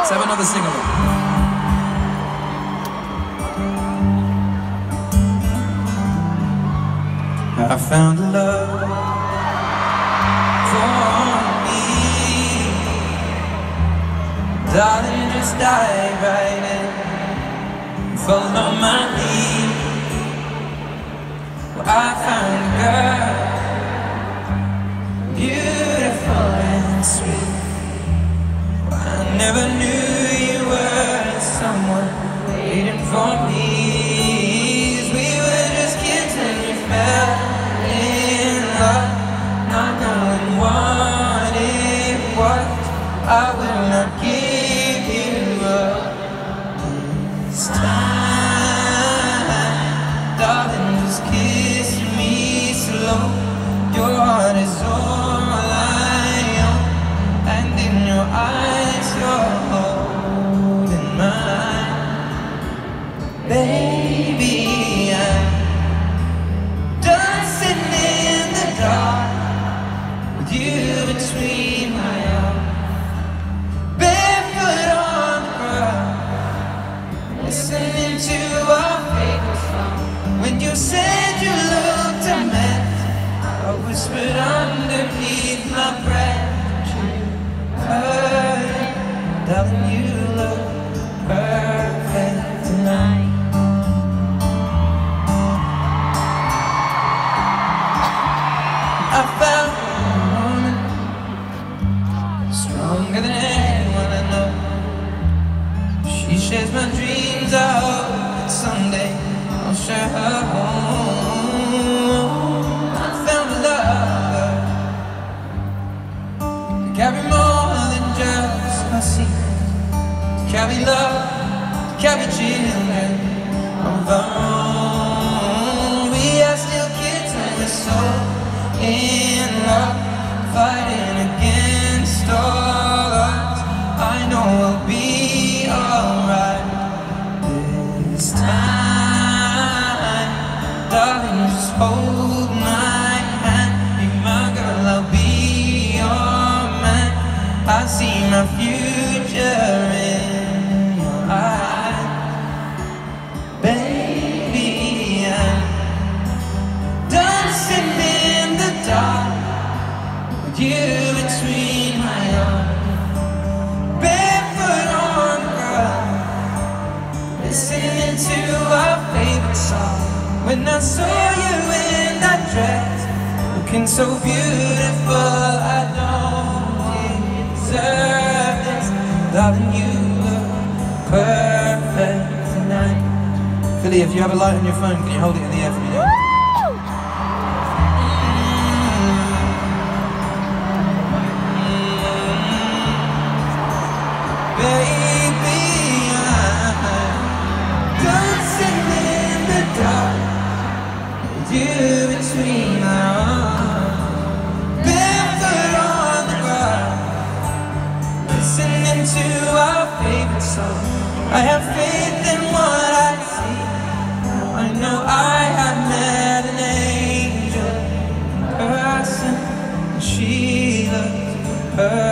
Let's have another sing-along. I found a love for me. Darling, just dive right in and follow my lead. Well, I found a girl, beautiful and sweet. Well, I never knew you were someone waiting for me. We were just kids and we fell in love, not knowing what it was. I will not give you up this time. Darling, just kiss me slow. Your heart is all I own, and in your eyes you're holding mine. Baby, I'm dancing in the dark with you between my arms, barefoot on the ground, listening to our favorite song. When you said you looked a mess, I whispered underneath my breath, you heard it. Darling, you look perfect tonight. I found a woman stronger than anyone I know. She shares my dreams. I hope that someday I'll share her home. I found a lover to carry more than just my secrets, to carry love, to carry children of our own. We are still kids and we're so in love, fighting against all odds. I know we'll be alright this time. Darling, just hold my hand. Be my girl, I'll be your man. I see my future in your eyes. Baby, I'm dancing in the dark with you between my arms, barefoot on the ground, listening to our favorite song. When I saw you in that dress, looking so beautiful, I don't deserve this. Darling, you look perfect tonight. Philly, if you have a light on your phone, can you hold it in the air for me now? Baby, I'm dancing in the dark with you between my arms, barefoot on the ground, listening to our favorite song. I have faith in what I see. Now I know I have met an angel in person, and she looks perfect.